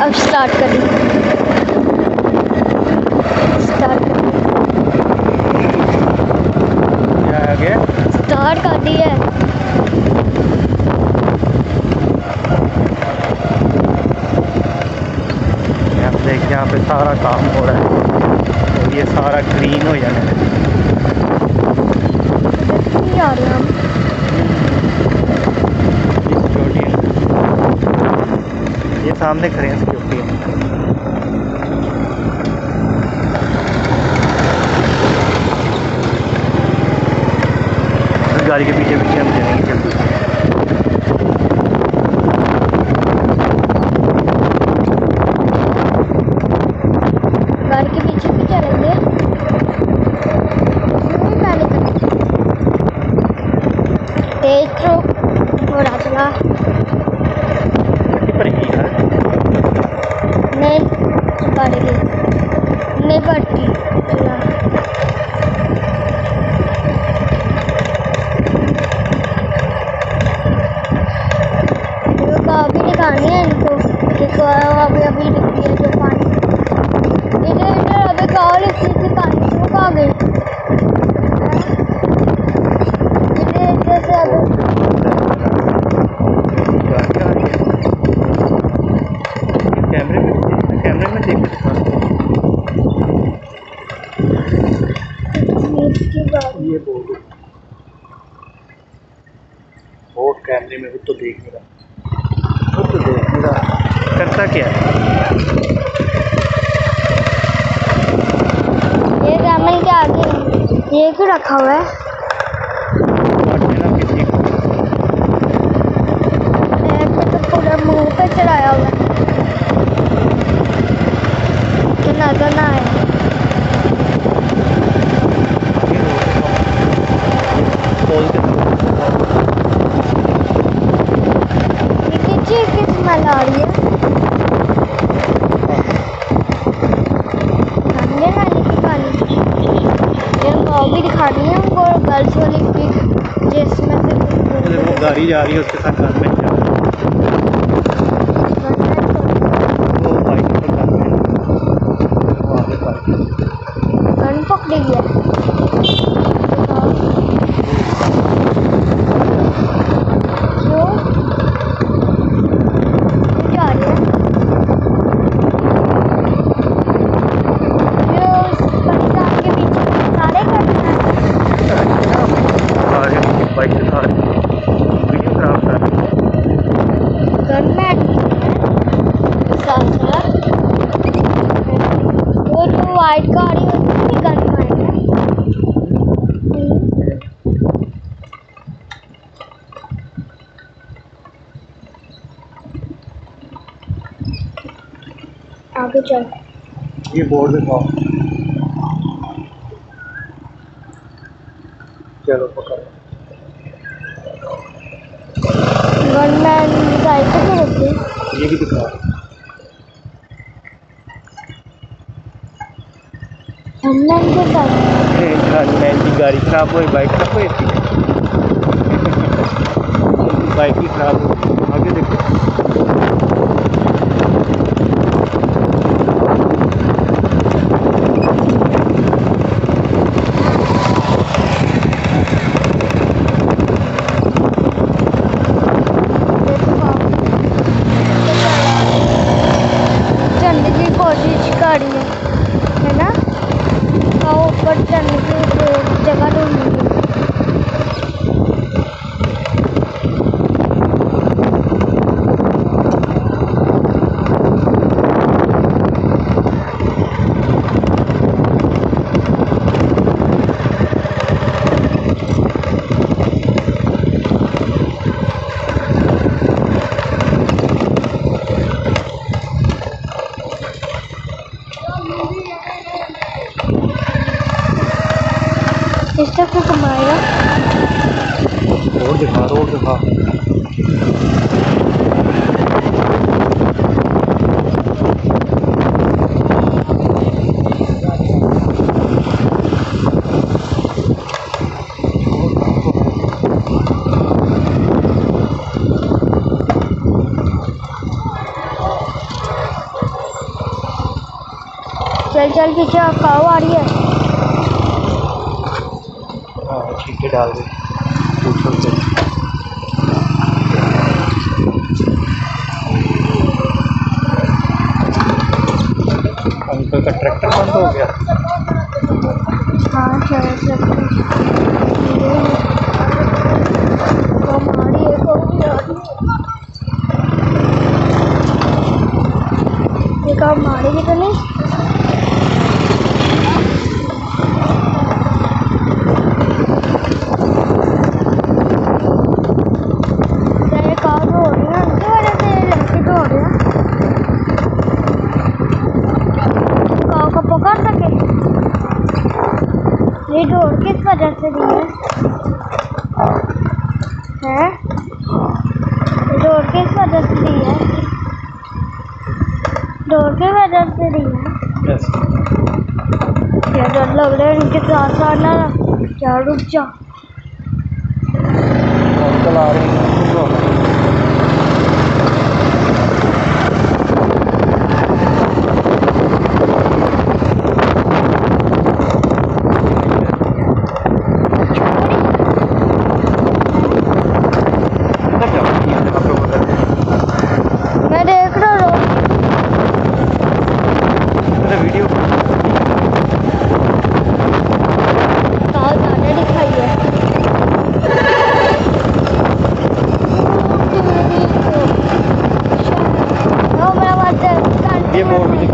अब स्टार्ट करें। स्टार्ट क्या आ गया? स्टार्ट कर दी है। देख यहाँ पे सारा काम हो रहा है और ये सारा ग्रीन हो जाना है। नहीं आ रहे हम। ये सामने खड़े हैं सिक्योरिटी। गाड़ी के पीछे पीछे हम चलेंगे जल्दी से। गाड़ी के पीछे भी चलेंगे। तेज तो थोड़ा चला नहीं बढ़ेगी नहीं बढ़ती चला। अभी दिखानी है इनको कि अभी लिखी है जो पानी इधर इधर अभी कहाँ लिखी थी पानी वो कहाँ गई इधर इधर से अभी कैमरे में देख ये बोल और कैमरे में वो तो देख नहीं रहा, वो तो देख नहीं रहा करता क्या है। ये कैमरे के आगे ये क्यों रखा हुआ है? तो पूरा मुंह पे चढ़ाया हुआ है तो नजर ना आए। ये स्मेल आ रही है गंदे नाले की पानी। ये वो भी दिखानी है हमको गर्ल्स वाली पिक जिसमें से वो गाड़ी जा रही है उसके साथ घर में जा रहा है। वो बाइक पर घर में वहाँ पे गन पकड़ी है। क्यों जा रही है? ये उस परिवार के पीछे सारे करते हैं। बाइक के साथ वीडियो खराब कर गनमैन साथ वो जो वाइट गाड़ी होती है गनमैन है। आगे चल। ये बोर्ड दिखाओ। चलो पकड़। गनमैन साइकिल पे रखी है। ये भी दिखाओ। गनमैन के साथ गनमैन की गाड़ी खराब हुई, बाइक खराब हुई थी। बाइक ही खराब हुई। आगे देखो चढ़ने की कोशिश कर रही है ना? और ऊपर चढ़ने की जगह ढूंढ रही है। इस तक को घुमाएगा। रोड दिखा, रोड दिखा। चल चल पीछे काऊ आ रही है। हाँ ठीक है डाल दे पूछो से। अंकल का ट्रैक्टर बंद हो गया। हाँ चल हमारी एक और मारेगी तो नहीं। तेरे कार हो रही है उनकी वजह से लड़के तो हो रहे हैं। काव को पकड़ सके। ये डोर किस वजह से दी है? डोर किस वजह से दी है? डोर की वजह से दी है। यस क्या डर लग रहा है इनके साथ साथ ना। क्या रुक जा। अंकल आ रहे हैं। मैं देख रहा हूँ वीडियो काव ज़्यादा दिखाई है। ये बोर्ड